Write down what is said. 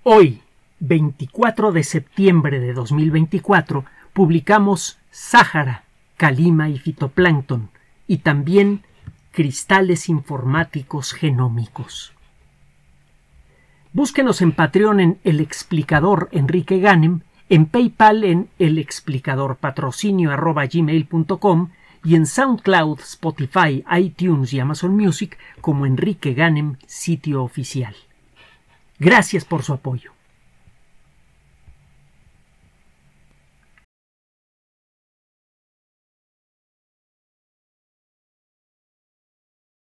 Hoy, 24 de septiembre de 2024, publicamos Sáhara, Calima y fitoplancton, y también cristales informáticos genómicos. Búsquenos en Patreon en El Explicador Enrique Ganem, en PayPal en elexplicadorpatrocinio@gmail.com y en SoundCloud, Spotify, iTunes y Amazon Music como Enrique Ganem, sitio oficial. Gracias por su apoyo.